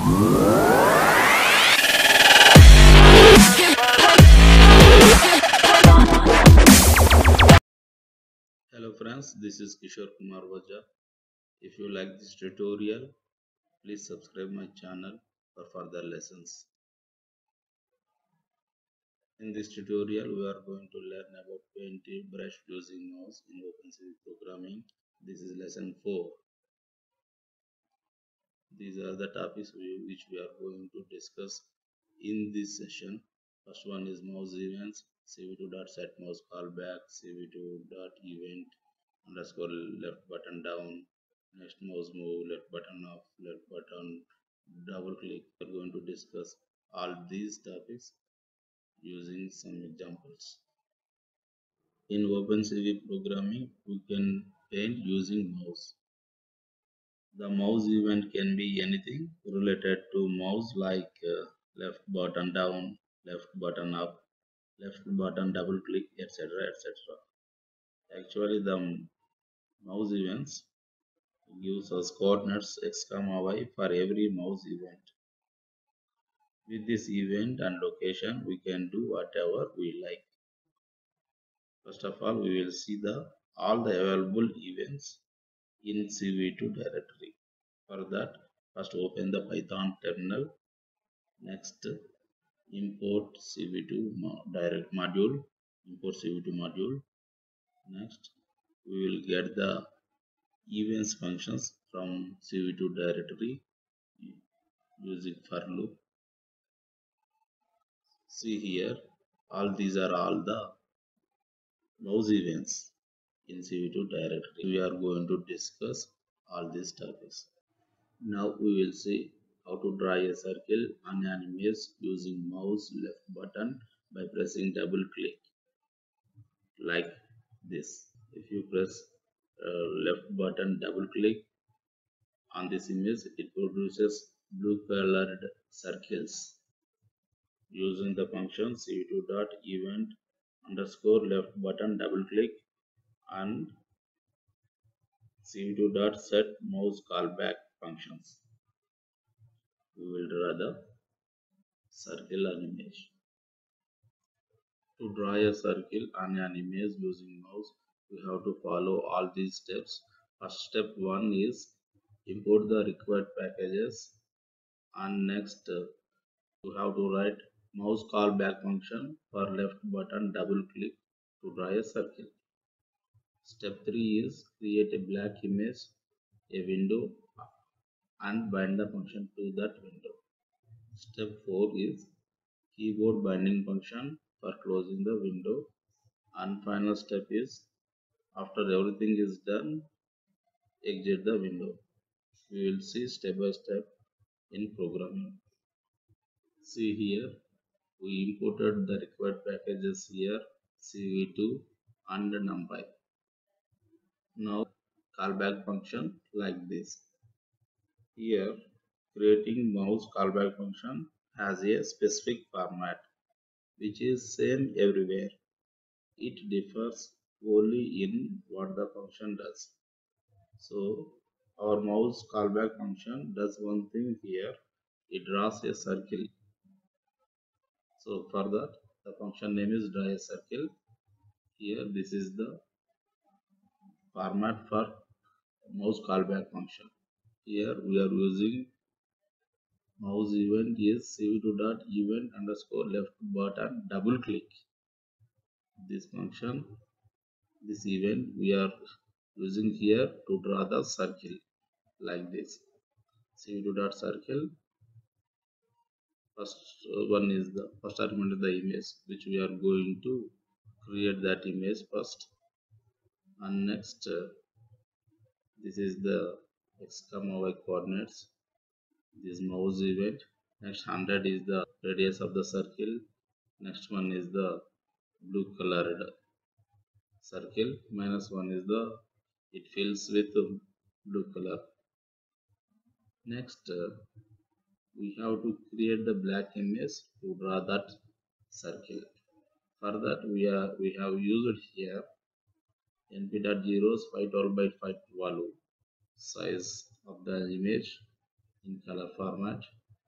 Hello friends, this is Kishore Kumar Vaja. If you like this tutorial, please subscribe my channel for further lessons. In this tutorial, we are going to learn about painting brush using mouse in OpenCV programming. This is lesson 4. These are the topics which we are going to discuss in this session. First one is mouse events, cv2.set mouse callback, cv2.event underscore left button down, next mouse move, left button off, left button double click. We are going to discuss all these topics using some examples. In OpenCV programming, we can paint using mouse. The mouse event can be anything related to mouse like left button down, left button up, left button double click, etc. etc. Actually, the mouse events gives us coordinates x, y for every mouse event. With this event and location, we can do whatever we like. First of all, we will see all the available events in CV2 directory. For that, first open the Python terminal. Next, import CV2 direct module. Import CV2 module. Next, we will get the events functions from CV2 directory using for loop. See here, all these are all the mouse events in CV2 directory. We are going to discuss all these topics. Now we will see how to draw a circle on an image using mouse left button by pressing double click like this. If you press left button double click on this image, it produces blue colored circles. Using the function cv2.event underscore left button double click and cv2.set mouse callback functions, we will draw the circle on image. To draw a circle on an image using mouse, we have to follow all these steps. First step 1 is import the required packages, and next you have to write mouse callback function for left button double click to draw a circle. Step 3 is create a black image, a window, and bind the function to that window. Step 4 is keyboard binding function for closing the window. And final step is, after everything is done, exit the window. We will see step by step in programming. See here, we imported the required packages here, cv2 and numpy. Now callback function like this. Here, creating mouse callback function has a specific format which is same everywhere. It differs only in what the function does. So our mouse callback function does one thing here. It draws a circle. So for that, the function name is draw a circle. Here this is the format for mouse callback function. Here we are using mouse event is cv2.event underscore left button double click. This function, this event we are using here to draw the circle like this. cv2.circle. First one is the first argument of the image which we are going to create that image first, and next this is the x, y coordinates, this mouse event. Next 100 is the radius of the circle. Next one is the blue colored circle. -1 is the it fills with blue color. Next we have to create the black image to draw that circle. For that we have used here np.zeros 512 by 512 size of the image in color format.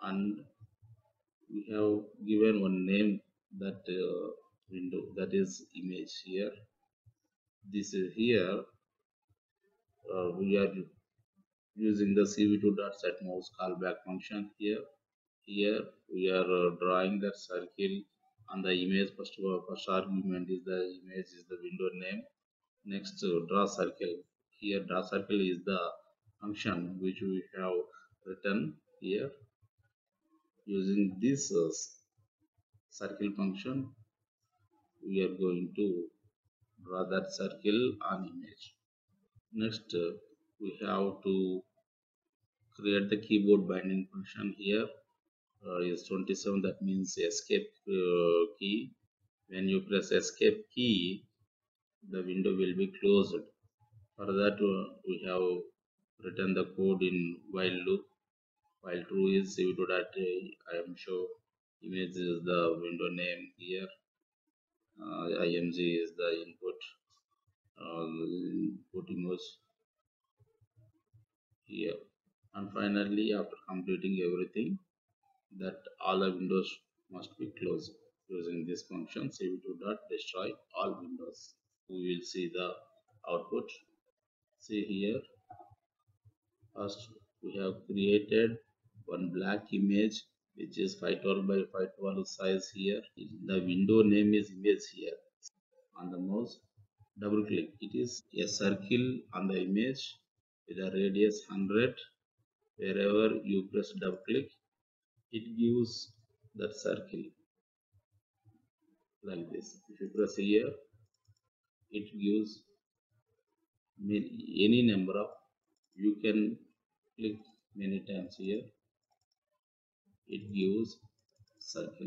and we have given one name that window, that is image here. This is here we are using the cv2.setMouse callback function here. Here we are drawing that circle on the image. First argument is the image is the window name. Next, draw circle. Here, draw circle is the function which we have written here. Using this circle function, we are going to draw that circle on image. Next, we have to create the keyboard binding function here. Is 27, that means escape key. When you press escape key, the window will be closed. For that, we have written the code in while loop. While true is cv2.I am show image is the window name here. img is the input image here. And finally, after completing everything, that all the windows must be closed. Using this function cv2.destroy all windows. We will see the output. See here, first we have created one black image which is 512 by 512 size here. The window name is image here. On the mouse, double click. It is a circle on the image with a radius 100. Wherever you press double click, it gives that circle like this. If you press here, it gives any number of, you can click many times here, it gives circle.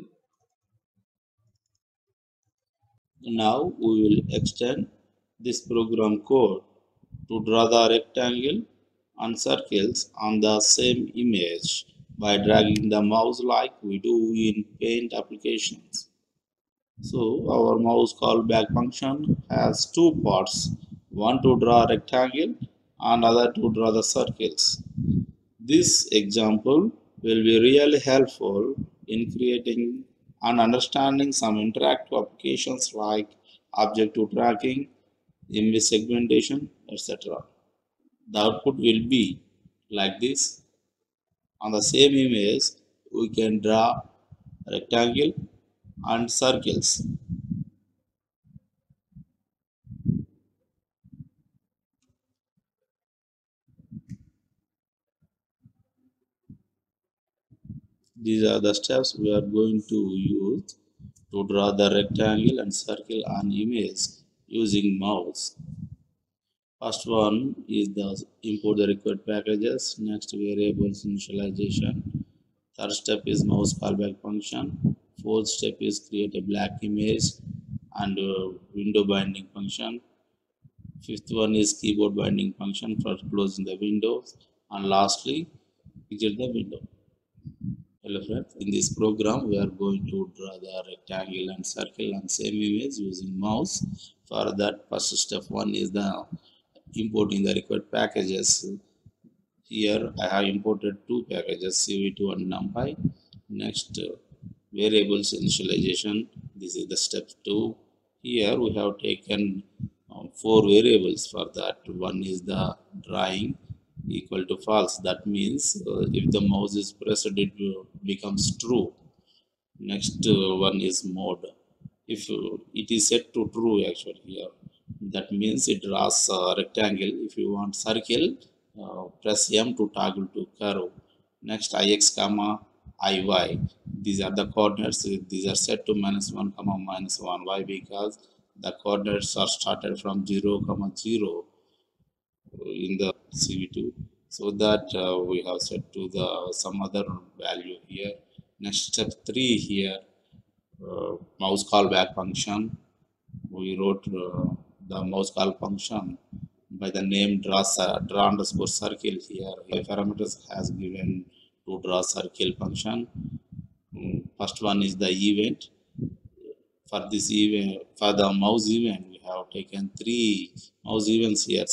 Now we will extend this program code to draw the rectangle and circles on the same image by dragging the mouse like we do in paint applications. So our mouse callback function has two parts, one to draw a rectangle and other to draw the circles. This example will be really helpful in creating and understanding some interactive applications like objective tracking, image segmentation, etc. The output will be like this. On the same image, we can draw rectangle and circles. These are the steps we are going to use to draw the rectangle and circle on image using mouse. First one is the import the required packages. Next, variables initialization. Third step is mouse callback function. Fourth step is create a black image and window binding function. Fifth one is keyboard binding function for closing the windows. And lastly, exit the window. Hello friends, in this program we are going to draw the rectangle and circle on same image using mouse. For that, first step one is the importing the required packages. Here I have imported two packages, cv2 and numpy. Next, variables initialization. This is the step 2. Here we have taken 4 variables for that. One is the drawing equal to false. That means if the mouse is pressed, it becomes true. Next one is mode. If it is set to true actually here, that means it draws a rectangle. If you want circle, press M to toggle to curve. Next, ix comma iy. These are the coordinates. These are set to -1 comma -1. Why? Because the coordinates are started from 0 comma 0 in the cv2. So that we have set to the some other value here. Next, step 3 here, mouse callback function. We wrote the mouse call function by the name draw underscore circle here. Parameters has given to draw circle function. First one is the event. For this event, for the mouse event, we have taken 3 mouse events here.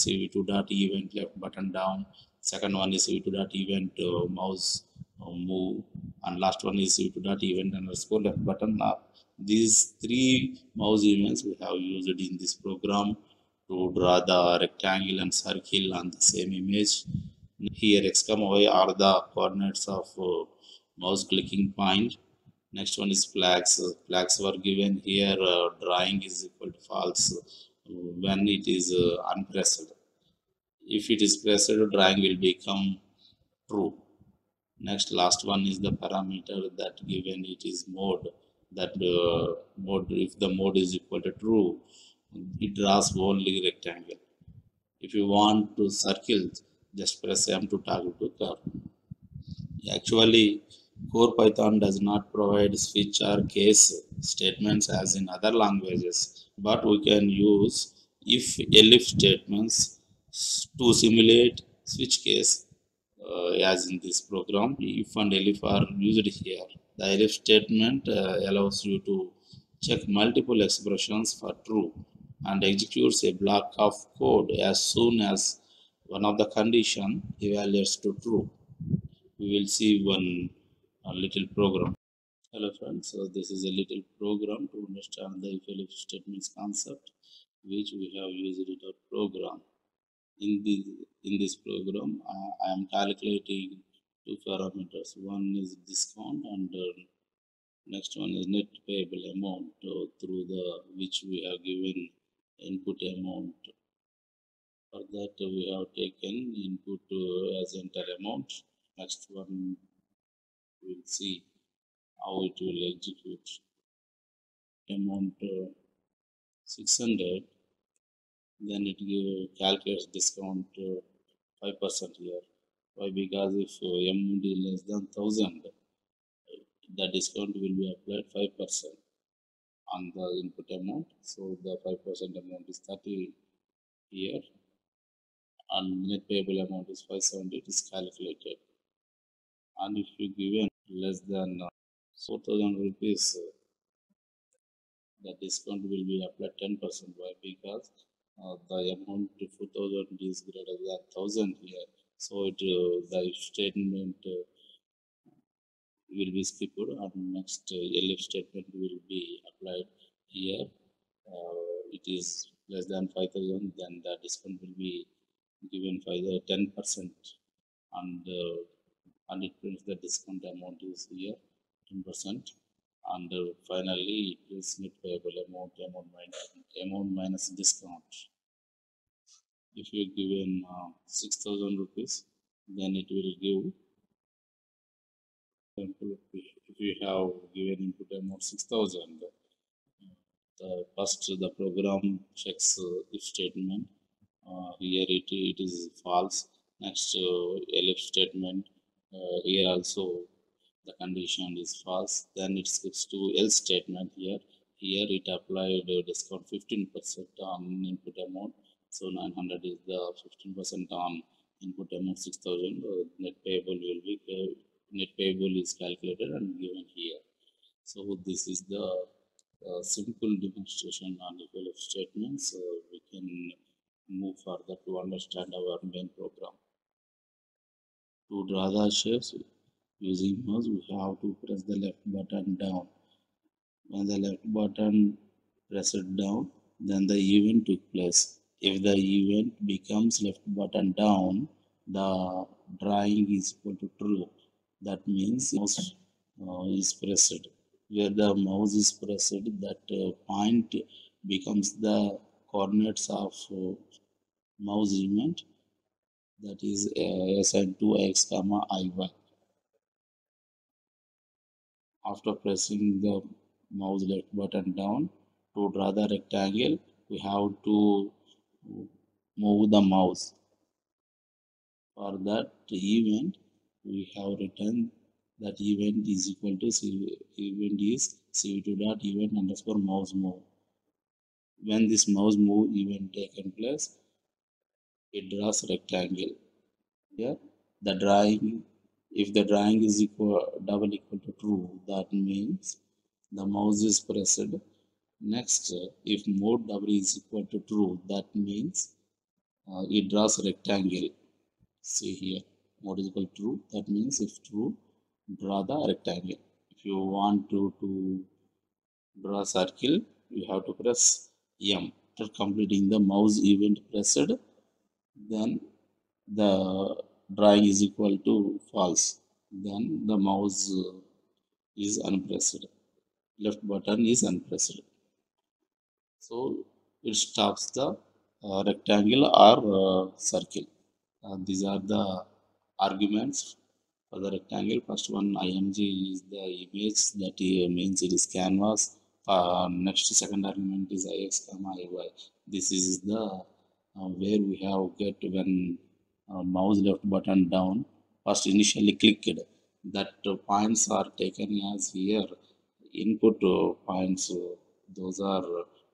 cv2.event left button down. Second one is cv2.event mouse move, and last one is CV2 dot event underscore left button. Now these three mouse events we have used in this program to draw the rectangle and circle on the same image. Here x comma y are the coordinates of mouse clicking point. Next one is flags. Flags were given here. Drawing is equal to false when it is unpressed. If it is pressed, drawing will become true. Next, last one is the parameter that given it is mode. That mode, if the mode is equal to true, it draws only rectangle. If you want to circle, just press M to toggle to curve. Actually, core Python does not provide switch or case statements as in other languages, but we can use if statements to simulate switch case as in this program. If and elif are used here. The elif statement allows you to check multiple expressions for true and executes a block of code as soon as one of the condition evaluates to true. We will see one little program. Hello friends, so this is a little program to understand the if statements concept which we have used in our program. In this program, I am calculating two parameters. One is discount and next one is net payable amount through the which we have given input amount. For that we have taken input as enter amount. Next one we will see how it will execute. Amount 600, then it calculates discount 5% here. Why? Because if amount is less than 1000, the discount will be applied 5% on the input amount. So the 5% amount is 30 here, and net payable amount is 570. It is calculated. And if you given less than 4000 rupees, the discount will be applied 10%. Why? Because the amount 4000 is greater than 1000 here. So it, the statement will be skipped, and next elif statement will be applied here. It is less than 5000, then the discount will be given by the 10%, and it prints the discount amount is here 10%, and finally it is net payable amount minus discount. If you given 6000 rupees, then it will give, if you have given input amount 6000, first the program checks if statement. Here it is false. Next elif statement, here also the condition is false. Then it skips to else statement here. Here it applied discount 15% on input amount. So 900 is the 15% on input amount 6000. Net payable will be net payable is calculated and given here. So this is the simple demonstration on the elif statements. We can move further to understand our main program. To draw the shapes using mouse, we have to press the left button down. When the left button pressed down, then the event took place. If the event becomes left button down, the drawing is equal to true. That means mouse is pressed. Where the mouse is pressed, that point becomes the coordinates of mouse event, that is assigned to x comma iy. After pressing the mouse left button down to draw the rectangle, we have to move the mouse. For that event, we have written that event is equal to event is cv2 dot event underscore mouse move. When this mouse move event taken place, it draws rectangle. Here the drawing, if the drawing is double equal to true, that means the mouse is pressed. Next, if mode double is equal to true, that means it draws rectangle. See here, mode is equal to true. That means if true, draw the rectangle. If you want to draw a circle, you have to press M. After completing the mouse event pressed, then the drawing is equal to false. Then the mouse is unpressed. Left button is unpressed. So it stops the rectangle or circle. These are the arguments for the rectangle. First one img is the image that means it is canvas. Next second argument is ix comma iy. This is the where we have get when mouse left button down. First initially clicked that points are taken as here input points. Those are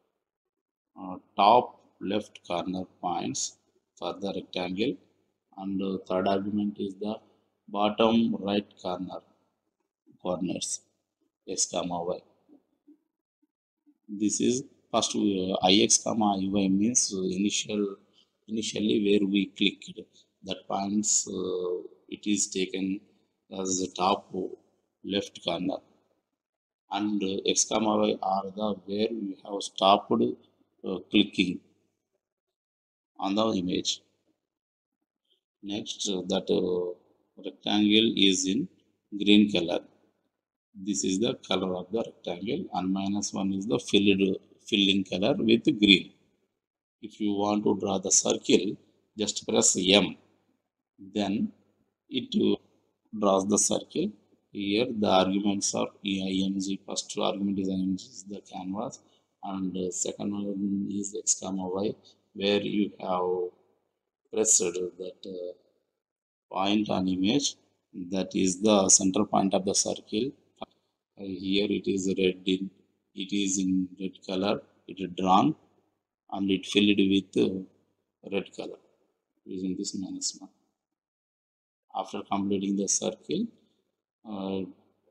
top left corner points for the rectangle, and third argument is the bottom right corners x comma y. This is first ix comma iy means initially where we clicked that points, it is taken as the top left corner, and x comma y are the where we have stopped clicking on the image. Next, that rectangle is in green color. This is the color of the rectangle, and -1 is the filling color with green. If you want to draw the circle, just press M. Then it draws the circle. Here the arguments are img. First argument is img is the canvas, and second one is x comma y, where you have pressed that point on image, that is the central point of the circle. Here it is it is in red color, it is drawn and it filled with red color using this -1. After completing the circle, uh,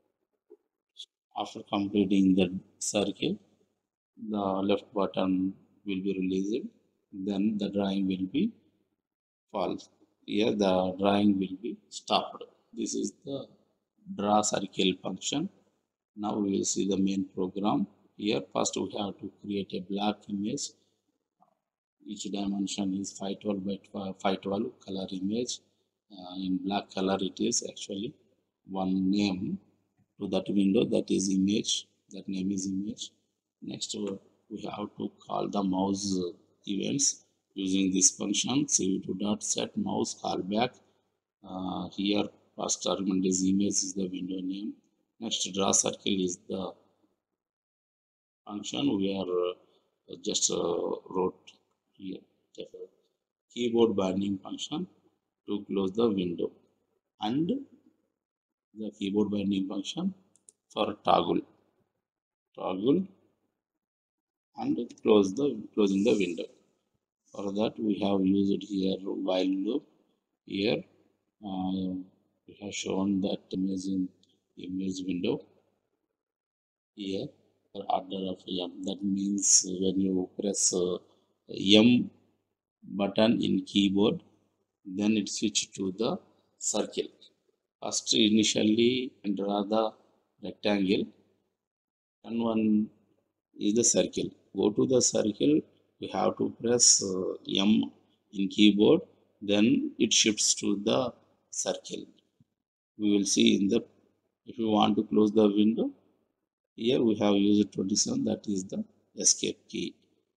after completing the circle, the left button will be released, then the drawing will be false. Here the drawing will be stopped. This is the draw circle function. Now we will see the main program. Here first we have to create a black image. Each dimension is 512 by 512 color image. In black color it is actually one name to that window, that is image, that name is image. Next we have to call the mouse events using this function cv2.set mouse callback. Here first argument is image is the window name. Next draw circle is the function we are just wrote here. Keyboard binding function to close the window, and the keyboard binding function for toggle and closing the window. For that we have used here while loop. Here we have shown that image window. Here for order of M, that means when you press M button in keyboard, then it switch to the circle. First initially draw the rectangle, and one is the circle. Go to the circle, we have to press M in keyboard, then it shifts to the circle. We will see in the, if you want to close the window, here we have used 27, that is the escape key.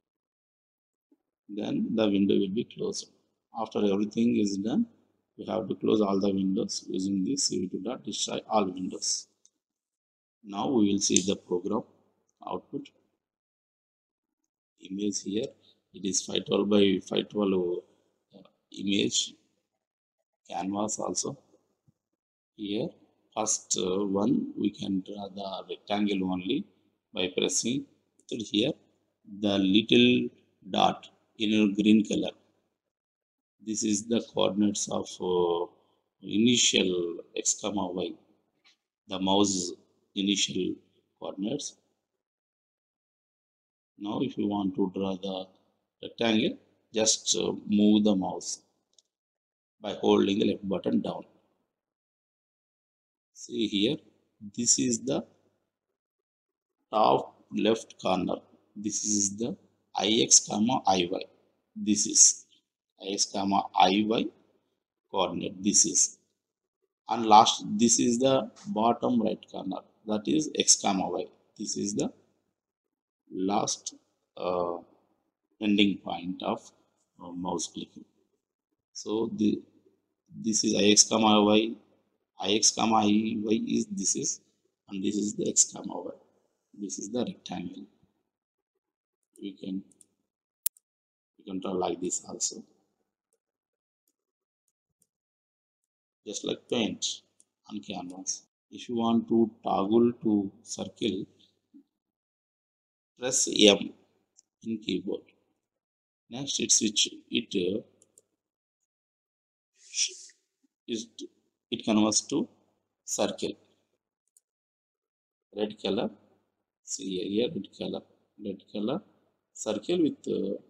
Then the window will be closed. After everything is done, we have to close all the windows using this cv2.destroy all windows. Now we will see the program output. Image here, it is 512 by 512 image canvas. Also here first one we can draw the rectangle only by pressing here the little dot in green color. This is the coordinates of initial x comma y, the mouse initial coordinates. Now if you want to draw the rectangle, just move the mouse by holding the left button down. See here, this is the top left corner. This is the ix comma iy. This is ix comma iy coordinate. This is, and last, this is the bottom right corner, that is x comma y. This is the last ending point of mouse clicking. So this is ix comma y, ix comma iy is this is, and this is the x comma y. This is the rectangle. You can draw like this also, just like paint on canvas. If you want to toggle to circle, press M in keyboard. Next, it converts to circle. Red color. See here, red color circle with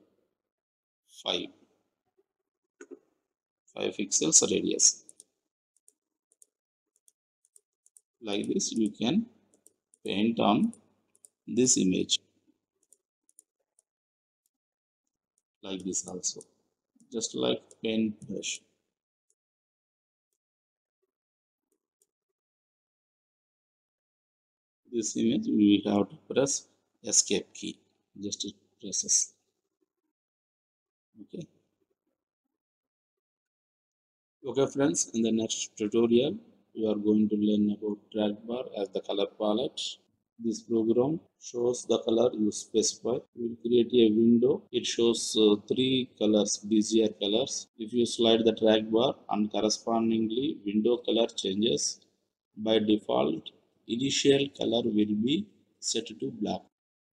5 pixels radius. Like this, you can paint on this image. Like this also, just like paint brush. This image we have to press escape key, just to presses. Okay friends, in the next tutorial we are going to learn about drag bar as the color palette. This program shows the color you specify. We will create a window. It shows 3 colors, Bezier colors. If you slide the drag bar and correspondingly window color changes, by default initial color will be set to black.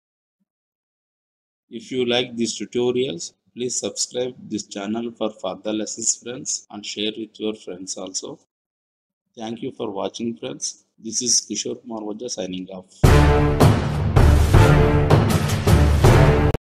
If you like these tutorials, please subscribe this channel for further lessons friends, and share with your friends also. Thank you for watching friends. This is Kishore Marwaja signing off.